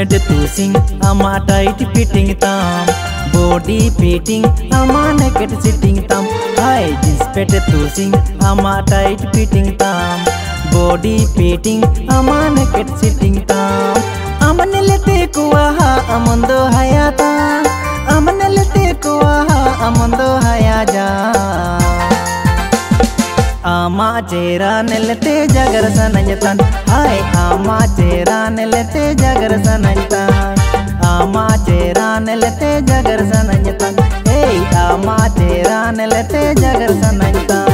pant तूसिंग आमा tight fitting ताम बॉडी फिटिंग आमा नेकेट सिटिंग ताम हाय जींस पैंट तूसिंग आमा टाइट फिटिंग ताम बॉडी फिटिंग आमा नेकेट सिटिंग ताम amane lete kuaha amondo hayata amane lete kuaha amondo hayaja ama chera nelete jagar sananjatan hai ama chera nelete jagar sananjatan ama chera nelete jagar sananjatan hey ama chera nelete jagar sananjatan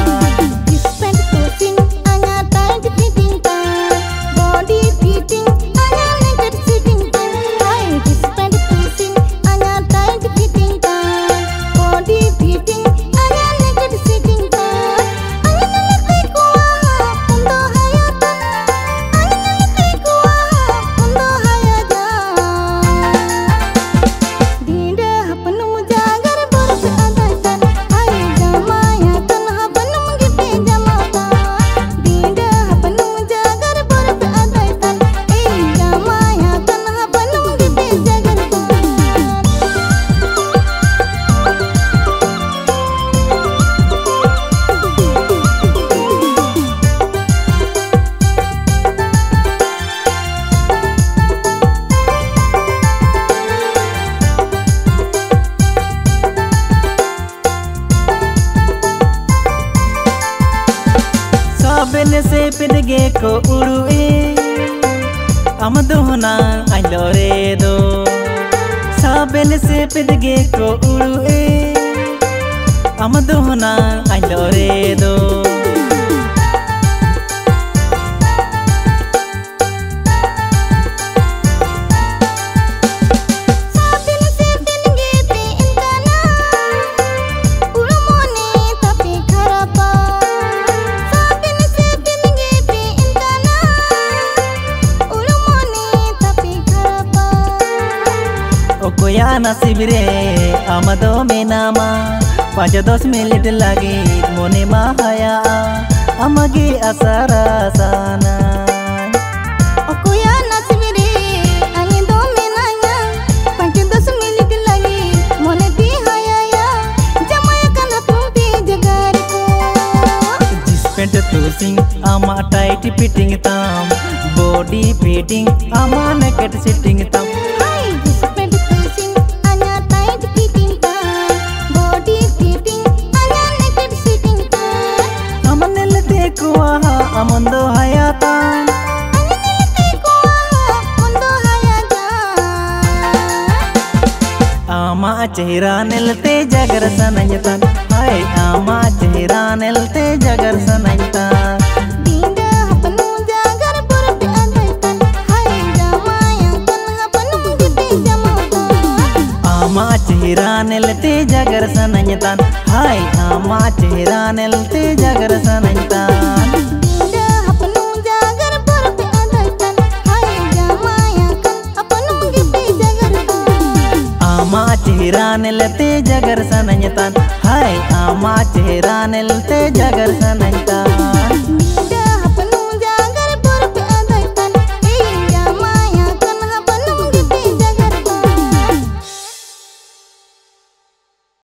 Saben se pedge ko urue amadona ailoredo Saben se pedge ko urue amadona ailoredo Okoya nasibire amado menama 5-2 menit lagi mone mahaya amagi asara sana Okoya nasibire anido menanya 5-2 menit lagi mone bihaya jamaya kana tumpi jagarko Jeans pant tooting ama tight fitting tam body fitting ama naked sitting tam kuaha amondo hayatan ama chehra nelte jagar sananjatan hai ama chehra nelte jagar sananjatan dinda hapanu jagar purpi andaitan hai jamaya kan hapanu gipe jamatan ama chehra nelte jagar sananjatan hai ama chehra nelte jagar sananjatan ama chehra nelte jagar sananjatan hai ama chehra nelte jagar sananjatan